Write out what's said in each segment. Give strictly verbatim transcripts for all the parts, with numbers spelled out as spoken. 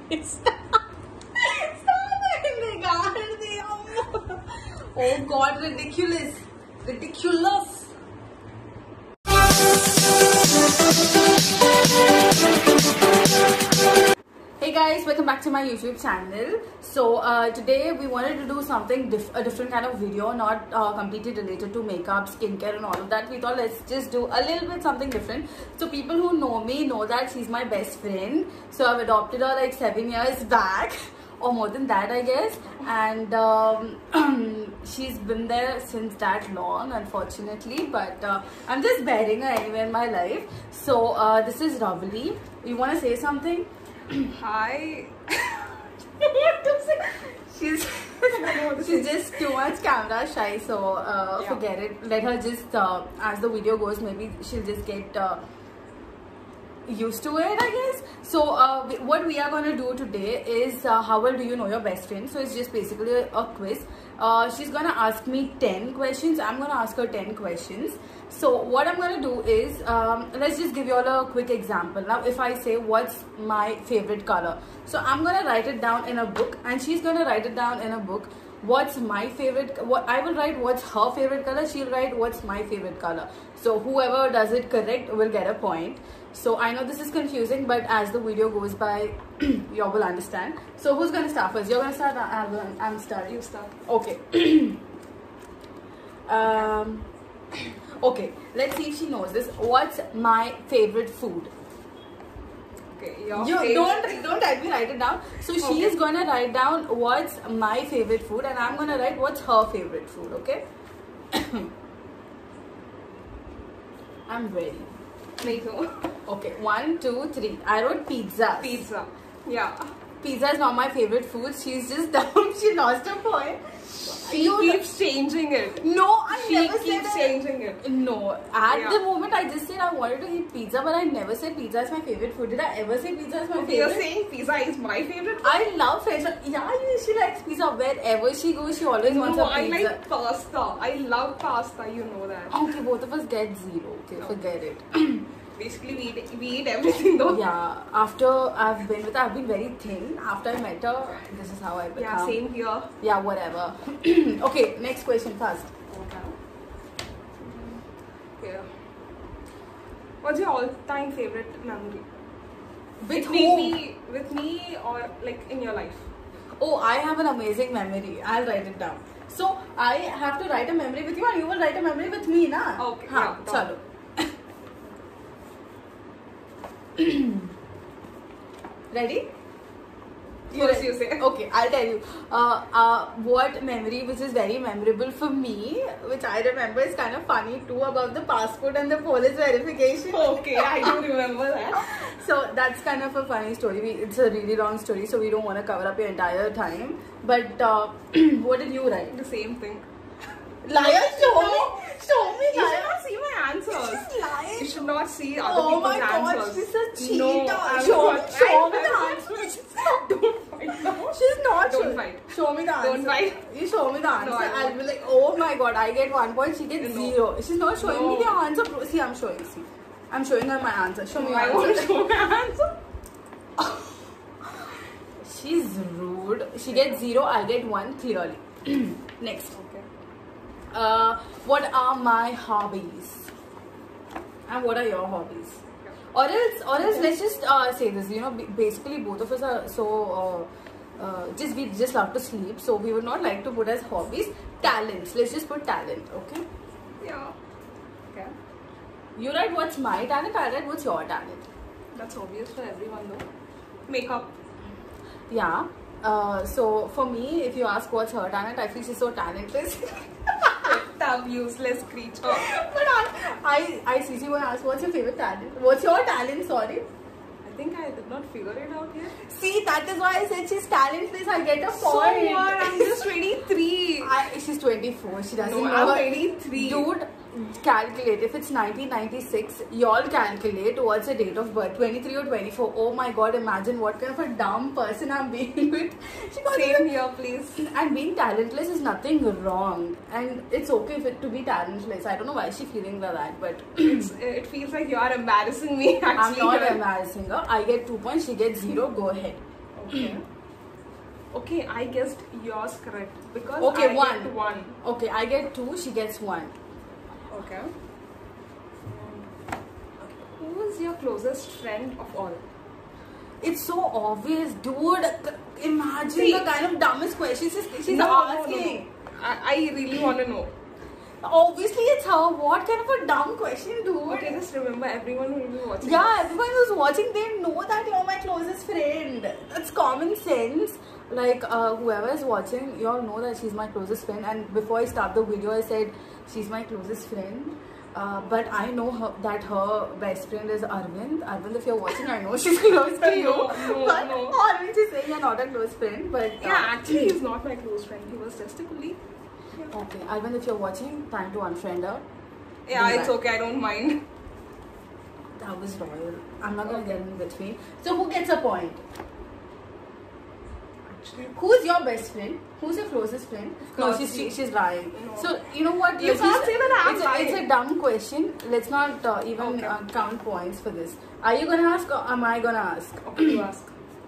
Stop! Oh God, ridiculous, ridiculous. Hey guys, welcome back to my YouTube channel. So uh, today we wanted to do something diff a different kind of video, not uh, completely related to makeup, skincare and all of that. We thought let's just do a little bit something different. So people who know me know that she's my best friend. So I've adopted her like seven years back. Or more than that, I guess. And um, she's been there since that long, unfortunately. But uh, I'm just bearing her anyway in my life. So uh, this is Ravali. You want to say something? Hi. What to say? She's she's just too much camera shy. So uh, yeah. Forget it. Let her just uh, as the video goes, maybe she'll just get. Uh, used to it, I guess. So uh, what we are going to do today is uh, how well do you know your best friend. So it's just basically a, a quiz. Uh, she's going to ask me ten questions. I'm going to ask her ten questions. So what I'm going to do is um, let's just give you all a quick example. Now if I say what's my favorite color, so I'm going to write it down in a book and she's going to write it down in a book. What's my favorite, what I will write what's her favorite color, she'll write what's my favorite color. So whoever does it correct will get a point. So I know this is confusing, but as the video goes by you all will understand. So who's gonna start first? You're gonna start. I'm, I'm starting. You start. Okay. um okay, let's see if she knows this. What's my favorite food? Okay, your you favorite. don't don't let me write it down. So she okay. is gonna write down what's my favorite food and I'm gonna write what's her favorite food. Okay. I'm ready. Me too. Okay, one, two, three. I wrote pizza. Pizza. Yeah. Pizza is not my favorite food. She's just dumb. She lost her point. She you keeps changing it. No, I she never keeps said changing it. it. No, at yeah. the moment I just said I wanted to eat pizza, but I never said pizza is my favorite food. Did I ever say pizza is my okay, favorite? You're saying pizza is my favorite food? I love French. Yeah, she likes pizza. Wherever she goes, she always no, wants a pizza. I like pasta. I love pasta. You know that. Okay, both of us get zero. Okay, no. Forget it. Basically, we eat, we eat everything though. Yeah, after I've been with her, I've been very thin. After I met her, this is how I become. Yeah, same here. Yeah, whatever. Okay, next question first. Okay. Yeah. What's your all-time favorite memory? With whom? Me, with me or like in your life? Oh, I have an amazing memory. I'll write it down. So, I have to write a memory with you and you will write a memory with me, na? Okay, Haan, yeah, chalo. Ready? You First you say. Okay, I'll tell you. Uh, uh, what memory which is very memorable for me, which I remember is kind of funny too, about the passport and the police verification. Okay, I do remember that. So that's kind of a funny story. We, it's a really long story, so we don't want to cover up your entire time. But uh, what did you write? The same thing. Liar, show no. me. Show me, you liar. should not see my answers. She's lying. You should not see other oh people's my God, answers. She's a cheater. No, I'm show not. me, show I, me the I'm answers. Don't fight. No. She's not. Don't show, fight. Show me the answer. Don't fight. You show me the answer. No, I'll be like, oh my God, I get one point. She gets no. zero. She's not showing no. me the answer. See, I'm showing. See, I'm showing her my answer. Show no, me your I answer. won't show my answer. She's rude. She gets zero. I get one clearly. Next. Okay. Uh, what are my hobbies? And what are your hobbies? Yeah. Or else, or else, let's just uh, say this. You know, basically, both of us are so. Uh, uh, just we just love to sleep, so we would not like to put as hobbies talents. Let's just put talent. Okay. Yeah. Okay. You write what's my talent. I write what's your talent. That's obvious for everyone, though. Makeup. Yeah. Uh, so for me, if you ask what's her talent, I feel she's so talentless. Dumb, useless creature. But I, I, I seriously want to ask, what's your favorite talent? What's your talent? Sorry. I think I did not figure it out yet. See, that is why I said she's talentless. I get a point. So what? I'm just twenty-three. I, she's twenty-four. She doesn't no, know. I'm her. twenty-three. Dude, calculate. If it's nineteen ninety-six, y'all calculate what's the date of birth. twenty-three or twenty-four. Oh my God, imagine what kind of a dumb person I'm being with. She got Same here, please. And being talentless is nothing wrong. And it's okay for it to be talentless. I don't know why she's feeling like that, but it's, it feels like you are embarrassing me. Actually, I'm not embarrassing her. I get two points, she gets zero. Go ahead. Okay. Okay, I guessed yours correct because Okay, I one. get one. Okay, I get two, she gets one. Okay. Who is your closest friend of all? It's so obvious, dude. Imagine See. the kind of dumbest questions she's, she's No, no, no, asking. no. I, I really want to know. Obviously, it's her. What kind of a dumb question, dude? Okay, just remember, everyone will be watching. Yeah, everyone who's watching, they know that you're my closest friend. That's common sense. Like, uh, whoever is watching, you all know that she's my closest friend. And before I start the video, I said she's my closest friend. Uh, but I know her, that her best friend is Arvind. Arvind, if you're watching, I know she's close to you. No, no, but no. Arvind is saying you're not a close friend. But uh, Yeah, actually, he's not my close friend. He was just a colleague. Yeah, okay, Arvind, if you're watching, time to unfriend her. yeah Do it's that. okay. I don't mind. That was royal. I'm not gonna get in between. So who gets a point? Actually, Who's your best friend? Who's your closest friend? No, course, she's you. she's lying. No. So you know what? You Let's can't just- say that I'm it's a, it's a lying. dumb question. Let's not uh, even Okay. uh, count points for this. Are you gonna ask or am I gonna ask? okay, you ask.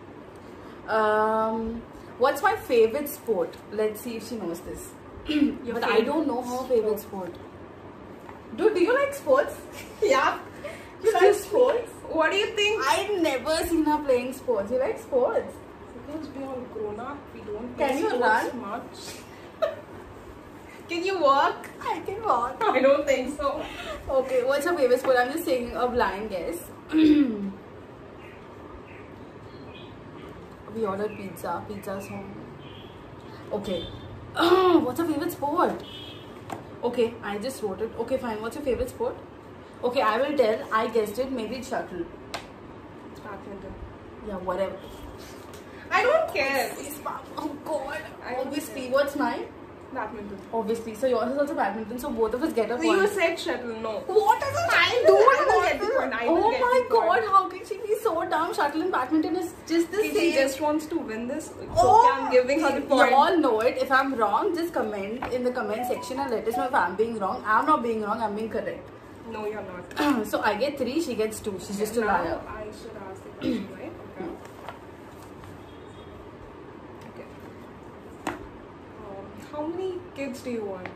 Um, what's my favorite sport? Let's see if she knows this. Your But I don't know her favorite favorite sport. Dude, do you like sports? Yeah. You like Excuse me? sports? What do you think? I've never seen her playing sports. You like sports? Because we all grown up, we don't Can play you sports run? much. Can you walk? I can walk. I don't think so. Okay, what's your favorite sport? I'm just taking a blind guess. We ordered pizza. Pizza's home. Okay. What's your favorite sport? Okay, I just wrote it. Okay, fine. What's your favorite sport? Okay, I will tell. I guessed it. Maybe it's shuttle. It's badminton. Yeah, whatever. I don't care. Oh God. I don't Obviously. care. What's mine? Badminton. Obviously. So yours is also badminton. So both of us get a So you point. said shuttle, no. What is it? I do will- I will get the point. I will Oh get my the point. God! How can she be so dumb? Shuttle and badminton is just the She same. just wants to win this. It's Oh, okay, I'm giving her the point. You all know it. If I'm wrong, just comment in the comment section and let us know if I'm being wrong. I'm not being wrong. I'm being correct. No, you're not. So I get three. She gets two. She's just a Now liar. I should ask the question, right? Okay. Okay. Um, how many kids do you want?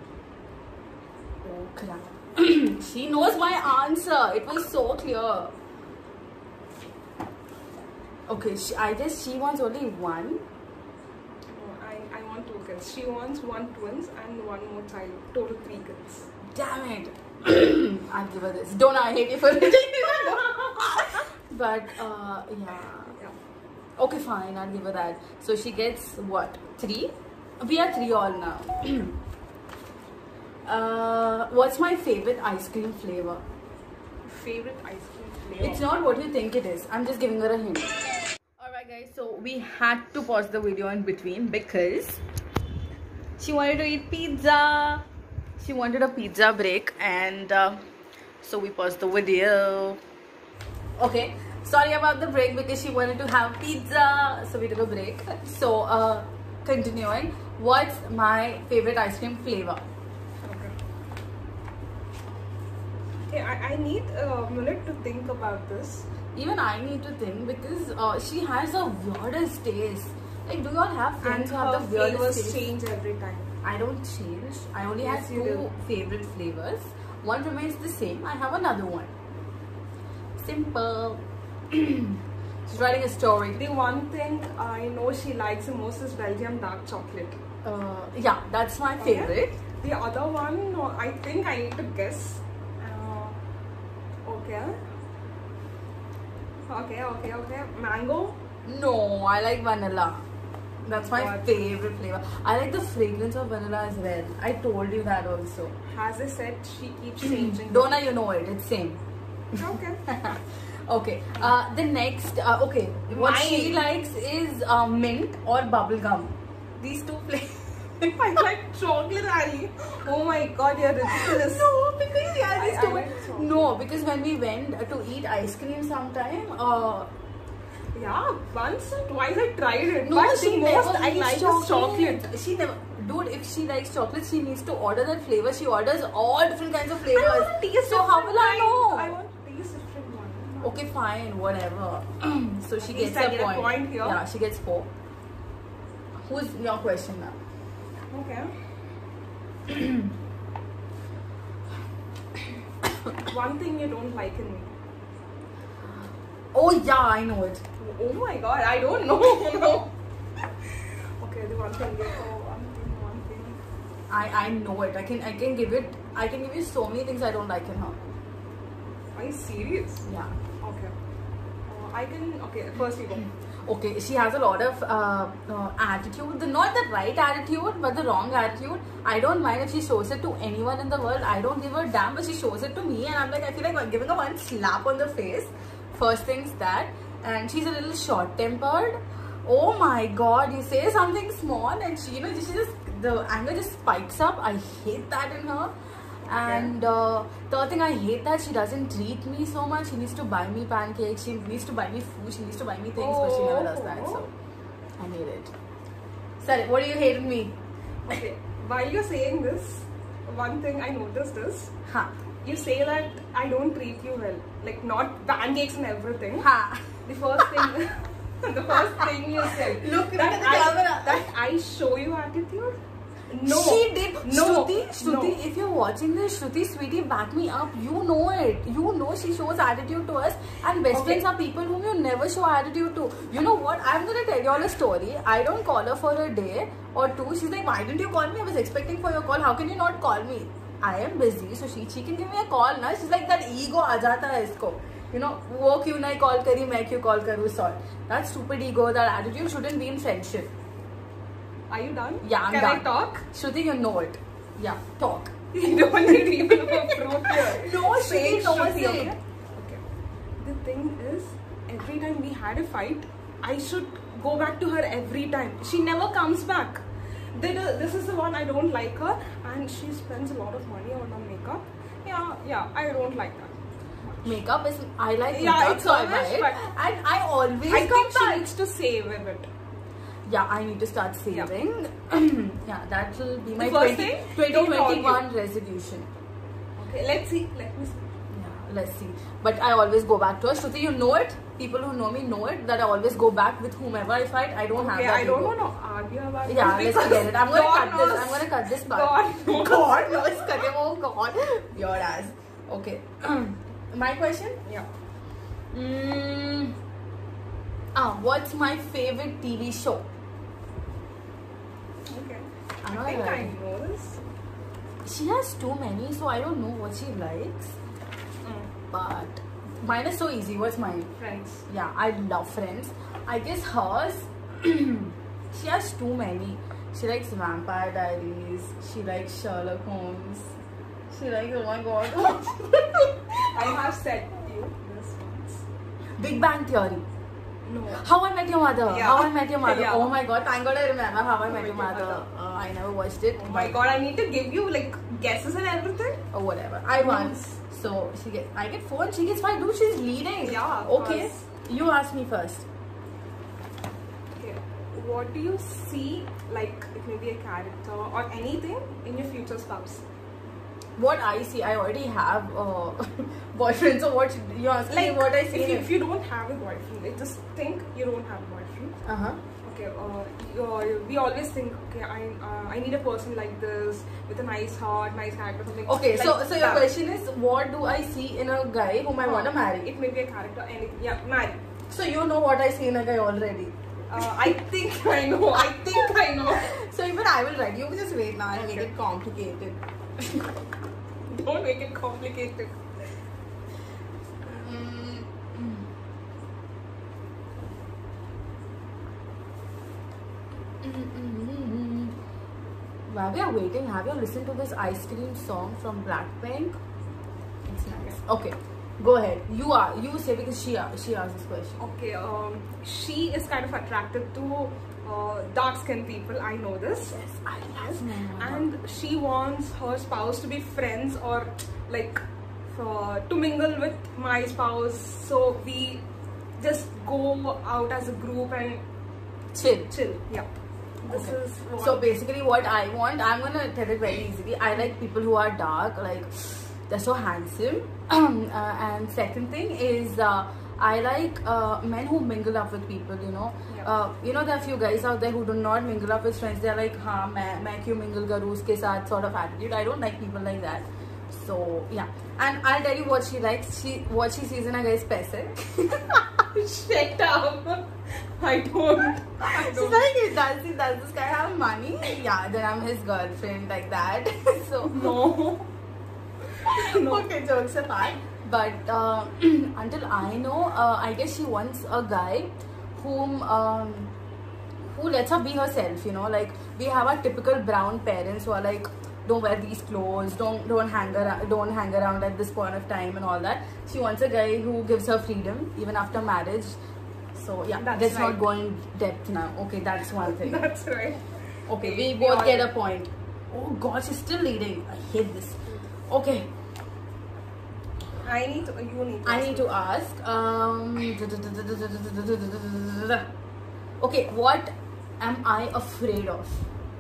Oh crap! She knows my answer. It was so clear. Okay, she, I guess she wants only one. No, I, I want two kids. She wants one twins and one more child. Total three kids. Damn it! I'll give her this. Don't I hate you for it? But uh, yeah. Yeah. Okay, fine. I'll give her that. So she gets what? Three? We are three all now. uh, what's my favorite ice cream flavor? Favorite ice cream flavor? It's not what you think it is. I'm just giving her a hint. Alright guys, so we had to pause the video in between because she wanted to eat pizza. She wanted a pizza break and uh, so we paused the video. Okay, sorry about the break because she wanted to have pizza. So we took a break. So uh, continuing, what's my favorite ice cream flavor? Okay. Okay, I, I need a minute to think about this. Even I need to think because uh, she has the weirdest taste. Like, do you all have friends And who have her the weirdest flavors taste? change every time. I don't change. I only Yes, have you two do. favorite flavors. One remains the same. I have another one. Simple. She's writing a story. The one thing I know she likes the most is Belgium dark chocolate. Uh, yeah, that's my Okay. favorite. The other one, no, I think I need to guess. Uh, okay. Okay, okay, okay. Mango. No, I like vanilla. That's my What? favorite flavor. I like the fragrance of vanilla as well. I told you that also. As I said, she keeps changing. Donna, you know it. It's same. Okay. Okay. Uh, the next. Uh, okay. What Mine. she likes is uh, mint or bubble gum. These two flavors. I like chocolate, Ali. Oh my god, you're ridiculous. No, because yeah, I- these I two. like chocolate. No, because when we went to eat ice cream sometime, uh, Yeah, once or twice I tried it. no, but she the never most I eats like chocolate. is chocolate. She never. Dude, if she likes chocolate, she needs to order that flavor. She orders all different kinds of flavors. I want to taste So how will I different know? kind. I want to taste different one. okay, fine, whatever. So she At gets least I a get a point. point here. Yeah, she gets four. Who's your question now? Okay. One thing you don't like in me. Oh yeah, I know it. Oh my god, I don't know. No. Okay, the one thing. Oh, one thing, one thing. I I know it. I can I can give it. I can give you so many things I don't like in her. Are you serious? Yeah. Okay. Uh, I can. Okay, first you go. Okay, she has a lot of uh, uh, attitude. The, not the right attitude, but the wrong attitude. I don't mind if she shows it to anyone in the world. I don't give a damn, but she shows it to me, and I'm like, I feel like I'm giving her one slap on the face. First thing's that, and she's a little short-tempered. Oh my god, you say something small, and she, you know, she just the anger just spikes up. I hate that in her. And uh, third thing, I hate that she doesn't treat me so much. She needs to buy me pancakes, she needs to buy me food, she needs to buy me things, oh. But she never does that. So I hate it. Sorry, what do you hate in me? Okay, while you're saying this, one thing I noticed is, huh. you say that I don't treat you well, like not pancakes and everything. Huh. The first thing, the first thing you said, look, that, look at the I, camera. that I show you attitude. No, she did. No, Shruti, Shruti, no. if you're watching this, Shruti, sweetie, back me up. You know it. You know she shows attitude to us, and best Okay. friends are people whom you never show attitude to. You know what? I'm gonna tell you all a story. I don't call her for a day or two. She's like, why didn't you call me? I was expecting for your call. How can you not call me? I am busy, so she she can give me a call. Na, she's like that ego aa jata hai isko. You know, वो क्यों नहीं call करी, मैं क्यों call करूँ, sort. That stupid ego, that attitude shouldn't be in friendship. Are you done? Yeah, I'm Can done. I talk? Shruti, you know it. Yeah, talk. You don't need even a proof here. No, Say she knows Shruti, it. okay? Okay. The thing is, every time we had a fight, I should go back to her every time. She never comes back. This is the one I don't like her, and she spends a lot of money on her makeup. Yeah, yeah, I don't like that. Makeup is, I like Yeah, makeup, it's so I always buy it. fun. And I always I come think she back. needs to save a bit. Yeah, I need to start saving. Yeah, yeah that will be my first twenty, thing, twenty don't twenty-one resolution. Okay, let's see. Let me see. Yeah, let's see. But I always go back to her. Shruti, you know it. People who know me know it that I always go back with whomever I fight. I don't have Okay, that. I don't ego. want to argue about Yeah, this. let's forget it. I'm gonna God cut knows. this. I'm gonna cut this part. God knows. God knows. Cut it. Oh God, your ass. Okay. My question. Yeah. Mm. Ah, what's my favorite T V show? Okay. I I know think that. I know this. She has too many, so I don't know what she likes. Mm. But mine is so easy. What's mine? Friends. Yeah, I love Friends. I guess hers, she has too many. She likes Vampire Diaries. She likes Sherlock Holmes. She likes, oh my god. I have said you this once. Big Bang Theory. No. How I Met Your Mother. Yeah. How I Met Your Mother. Yeah. Oh my god, thank god I remember How I Met Your Met Your Mother. Mother. Uh, I never watched it. Oh my god, I need to give you like guesses and everything. Or whatever. I won. So she get, I get four and she gets five. Dude, she's leading. Yeah. Okay. Course. You ask me first. Okay. What do you see, like it may be a character or anything in your future spouse? What I see, I already have a boyfriend. So what you ask Like me? What I see? If you, in if you don't have a boyfriend, like just think you don't have a boyfriend. uh huh. Okay, uh, you, we always think, okay, I uh, I need a person like this with a nice heart, nice character, something. Okay, like so so your that. question is, what do I see in a guy whom I Uh, want to marry? It may be a character, anything. Yeah, marry. So you know what I see in a guy already. Uh, I think I know. I think I know. So even I will write. You just wait now. I'll make Okay. it complicated. Don't make it complicated. Mm. Mm-mm. While we are waiting, have you listened to this ice cream song from Blackpink? It's nice. Okay, go ahead. You are you say because she she asked this question. Okay, um, she is kind of attracted to uh, dark-skinned people. I know this. Yes, I love them. And she wants her spouse to be friends or like for, to mingle with my spouse. So we just go out as a group and chill. chill. Yeah. This Okay. is what So basically what I want, I'm gonna tell it very easily. I like people who are dark, like they're so handsome. uh, and second thing is uh, I like uh, men who mingle up with people, you know. Yeah. Uh, you know, there are few guys out there who do not mingle up with friends. They're like, हाँ मैं मैं क्यों mingle करूँ उसके साथ, sort of attitude. I don't like people like that. So yeah, and I'll tell you what she likes. She what she sees in a guy's पैसे. Shut up. I don't. I She's don't. like, does he does this guy have money? Yeah, then I'm his girlfriend, like that. So No. No. okay, jokes apart. But uh, until I know, uh, I guess she wants a guy whom um, who lets her be herself. You know, like we have our typical brown parents who are like, don't wear these clothes, don't don't hang around, don't hang around at this point of time and all that. She wants a guy who gives her freedom even after marriage. So yeah, That's let's right. not go in depth now. Okay, that's one thing. That's right. Okay, we We both all- get a point. Oh god, she's still leading. I hate this. Okay, I need to. You need to. I need to ask. Um. Okay, what am I afraid of?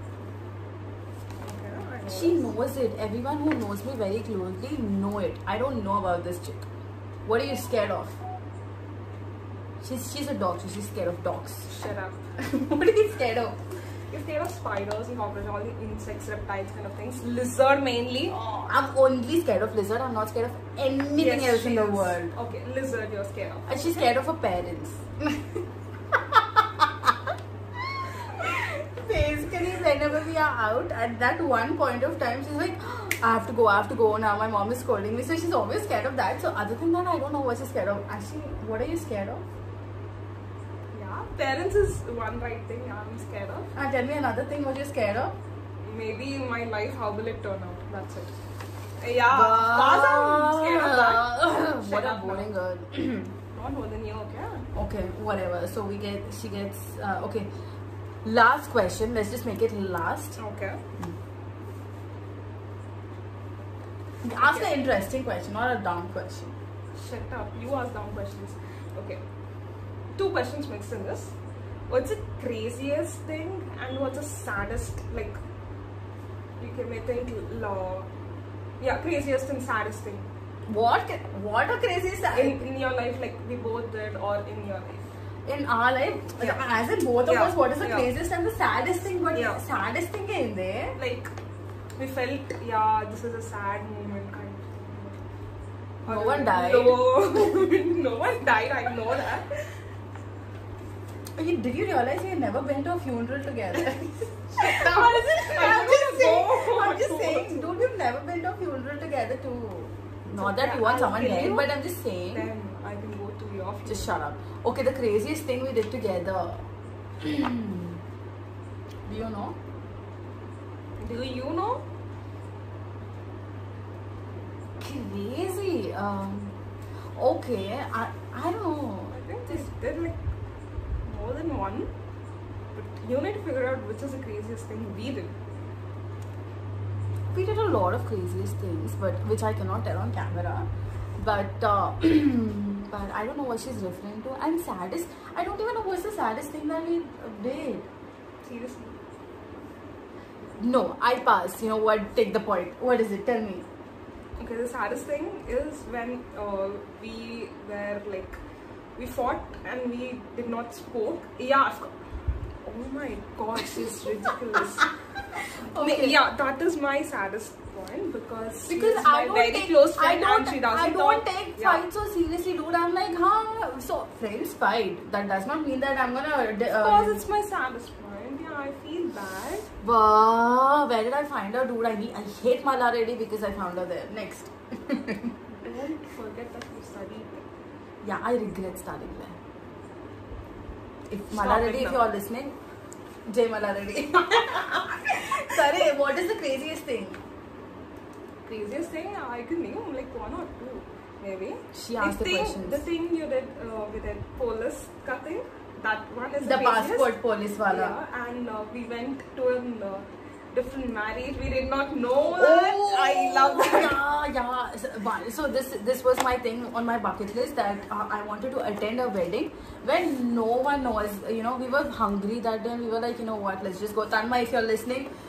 Okay, I know. She knows it. Everyone who knows me very closely know it. I don't know about this chick. What are you scared of? She's she's a dog, so she's scared of dogs. Shut up. What are you scared of? If there are spiders and cockroaches, all the insects, reptiles, kind of things. Lizard mainly. I'm only scared of lizard. I'm not scared of anything Yes, else she in the is. world. Okay, lizard you're scared of. And she's scared of her parents. Basically, whenever we are out, at that one point of time, she's like, I have to go, I have to go now. My mom is scolding me. So she's always scared of that. So other than that, I don't know what she's scared of. Actually, what are you scared of? Yeah, parents is one right thing I'm scared of. And tell me another thing what you're scared of. Maybe in my life, how will it turn out? That's it. Yeah, of course I'm scared of that. What Shut a up now. boring girl. Not more than you, okay? Okay, whatever. So we get, she gets, uh, okay. Last question. Let's just make it last. Okay. Ask Okay. an interesting question, not a dumb question. Shut up. You ask dumb questions. Okay. Two questions mixed in this. What's the craziest thing and what's the saddest, like, you can may think, law. Yeah, craziest and saddest thing. What? What a crazy side. In, in your life, like we both did, or in your life. In our life, Yeah. as in both of Yeah. us, what is the Yeah. craziest and the saddest thing? But Yeah. saddest thing in there. Like, we felt, yeah, this is a sad moment kind of thing. No Or- one died. No, no one died, I know that. You- Did you realize we had never been to a funeral together? up. Honestly, I I'm just wanna saying, go. I'm just saying, dude, we've never been to a funeral together too. Not that okay, you want I'll someone kill dead, you. but I'm just saying. Then I can go to your funeral. Just shut up. Okay, the craziest thing we did together. Do you know? Do you know? Crazy. Um. Okay. I I don't know. I think they did like more than one. But you need to figure out which is the craziest thing we did. We did a lot of craziest things, but which I cannot tell on camera. But uh, but I don't know what she's referring to. And saddest, I don't even know what's the saddest thing that we did. Seriously. No, I pass. You know what? Take the point. What is it? Tell me. Okay, the saddest thing is when uh, we were like, we fought and we did not spoke. Yeah, of course. Oh my god, she's ridiculous. Okay. Yeah, that is my saddest point because Because she's I my don't very take, close I friend don't, and she doesn't I don't talk. take Yeah. fights so seriously, dude. I'm like, huh? So friends fight. That does not mean that I'm gonna. Uh, Because it's my saddest point. Yeah, I feel bad. Wow, where did I find her, dude? I need, I hate Mala Reddy because I found her there. Next. Don't forget that you studied there. Yeah, I regret studying there. If Stop Mala it Reddy, if now. you're listening, Jay Mala Reddy. Sorry, what is the craziest thing? Craziest thing I can name like one or two, maybe. She asked the thing, questions. The thing you did uh, with that police cutting, that one is The the, craziest. passport police wala. Yeah, and uh, we went to a uh, different marriage. We did not know that. I love that. Yeah, yeah. So, one- So this this was my thing on my bucket list that uh, I wanted to attend a wedding when no one knows. You know, we were hungry that day. And we were like, you know what? Let's just go. Tanma, if you're listening,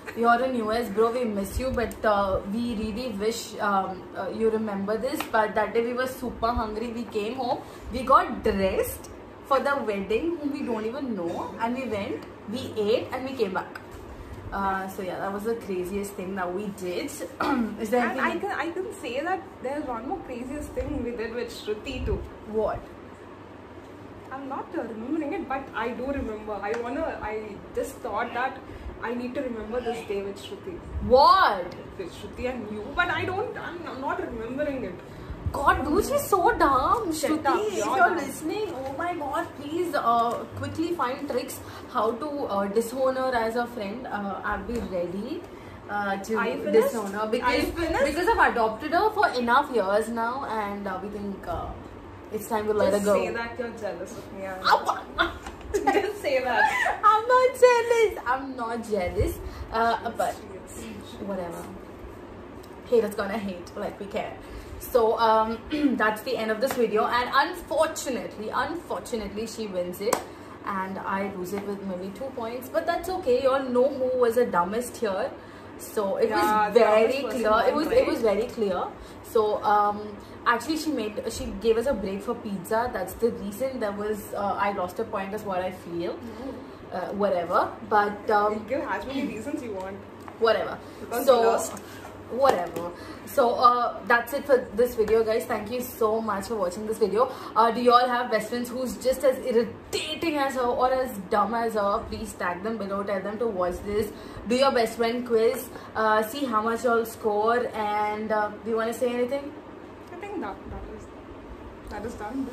you're in U S, bro. We miss you, but uh, we really wish um, uh, you remember this. But that day we were super hungry. We came home. We got dressed for the wedding, whom we don't even know, and we went. We ate and we came back. Uh, so yeah, that was the craziest thing that we did. Is there And anything? I can I can say that there's one more craziest thing we did with Shruti too. What? I'm not uh, remembering it, but I do remember. I wanna. I just thought that I need to remember this day with Shruti, What? with Shruti and you, but I don't. I'm, I'm not remembering it. God, dude, she's so dumb. Shut Shruti, up, if you're you're dumb. listening, oh my God, please uh, quickly find tricks how to uh, disown her as a friend. Uh, I'll be ready uh, to Are you finished? disown her Are because you finished? because I've adopted her for enough years now, and uh, we think uh, it's time to let Just her go. say that you're jealous of me. I'm I'm Just say that. not jealous. I'm not jealous. Uh, but whatever. Haters gonna hate like we care. So um that's the end of this video, and unfortunately unfortunately she wins it and I lose it with maybe two points, but that's okay. You all know who was the dumbest here, so it Yeah, was the very dumbest person clear. won, It was right? it was very clear. So um actually she made she gave us a break for pizza. That's the reason. There was uh, I lost a point is what I feel. Uh, whatever, but um You give as many reasons you want. whatever. Because So you lost. whatever. So uh that's it for this video, guys. Thank you so much for watching this video. Uh do you all have best friends who's just as irritating as her or as dumb as her? Please tag them below, tell them to watch this. Do your best friend quiz, uh see how much you'll score, and uh, do you want to say anything? I think that that is that is done.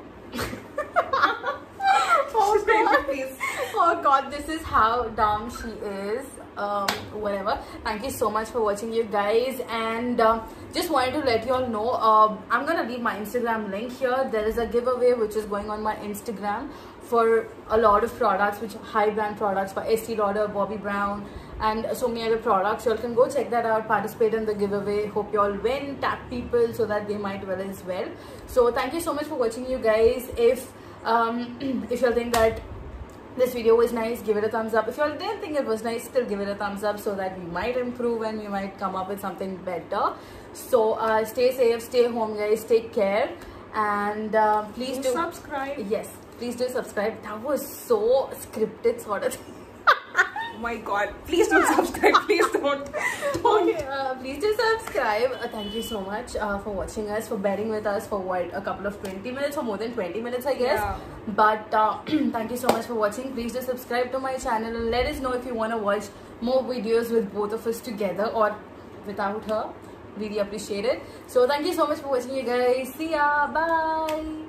Oh God. Please. Oh God, this is how dumb she is. Um, whatever. Thank you so much for watching, you guys, and um, just wanted to let you all know. Um, I'm gonna leave my Instagram link here. There is a giveaway which is going on my Instagram for a lot of products, which are high brand products for Estee Lauder, Bobbi Brown, and so many other products. You all can go check that out. Participate in the giveaway. Hope you all win. Tag people so that they might win as well. So thank you so much for watching, you guys. If um, if you all think that this video was nice, give it a thumbs up. If you all didn't think it was nice, still give it a thumbs up so that we might improve and we might come up with something better. So uh, stay safe, stay home, guys, take care, and uh, please do subscribe. Yes, please do subscribe. That was so scripted sort of thing. Oh my God! Please don't subscribe. Please don't. Don't. Okay, uh, please do subscribe. Uh, thank you so much uh, for watching us, for bearing with us for what, a couple of twenty minutes or more than twenty minutes, I guess. Yeah. But uh, thank you so much for watching. Please do subscribe to my channel and let us know if you want to watch more videos with both of us together or without her. Really appreciate it. So thank you so much for watching, you guys. See ya. Bye.